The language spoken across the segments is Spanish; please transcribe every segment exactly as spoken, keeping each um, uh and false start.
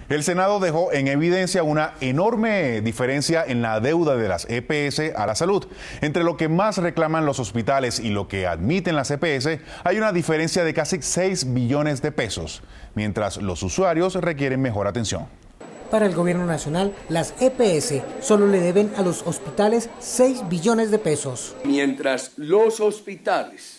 El Senado dejó en evidencia una enorme diferencia en la deuda de las E P S a la salud. Entre lo que más reclaman los hospitales y lo que admiten las E P S, hay una diferencia de casi seis billones de pesos, mientras los usuarios requieren mejor atención. Para el gobierno nacional, las E P S solo le deben a los hospitales seis billones de pesos. Mientras los hospitales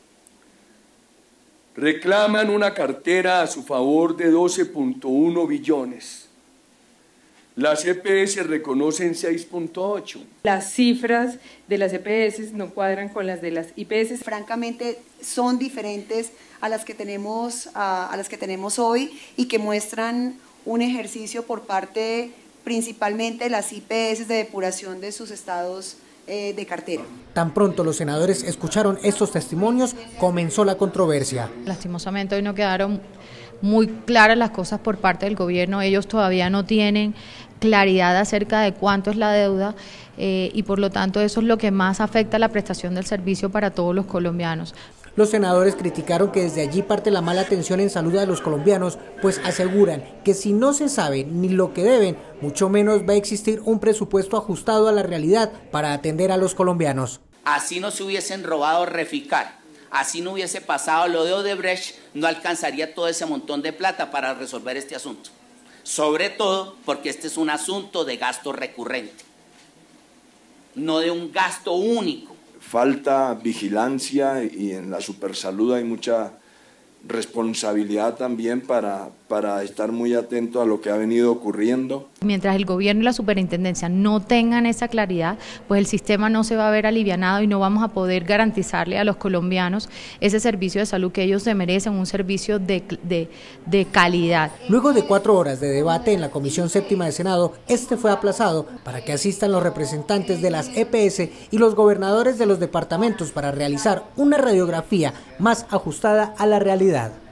reclaman una cartera a su favor de doce punto uno billones. Las E P S reconocen seis punto ocho. Las cifras de las E P S no cuadran con las de las I P S. Francamente son diferentes a las que tenemos, a, a las que tenemos hoy y que muestran un ejercicio por parte principalmente de las I P S de depuración de sus estados eh, de cartera. Tan pronto los senadores escucharon estos testimonios, comenzó la controversia. Lastimosamente hoy no quedaron muy claras las cosas por parte del gobierno. Ellos todavía no tienen claridad acerca de cuánto es la deuda eh, y por lo tanto eso es lo que más afecta la prestación del servicio para todos los colombianos. Los senadores criticaron que desde allí parte la mala atención en salud de los colombianos, pues aseguran que si no se sabe ni lo que deben, mucho menos va a existir un presupuesto ajustado a la realidad para atender a los colombianos. Así no se hubiesen robado Reficar, así no hubiese pasado lo de Odebrecht, no alcanzaría todo ese montón de plata para resolver este asunto. Sobre todo porque este es un asunto de gasto recurrente, no de un gasto único. Falta vigilancia y en la supersalud hay mucha responsabilidad también para, para estar muy atento a lo que ha venido ocurriendo. Mientras el gobierno y la superintendencia no tengan esa claridad, pues el sistema no se va a ver alivianado y no vamos a poder garantizarle a los colombianos ese servicio de salud que ellos se merecen, un servicio de, de, de calidad. Luego de cuatro horas de debate en la Comisión Séptima del Senado, este fue aplazado para que asistan los representantes de las E P S y los gobernadores de los departamentos para realizar una radiografía más ajustada a la realidad.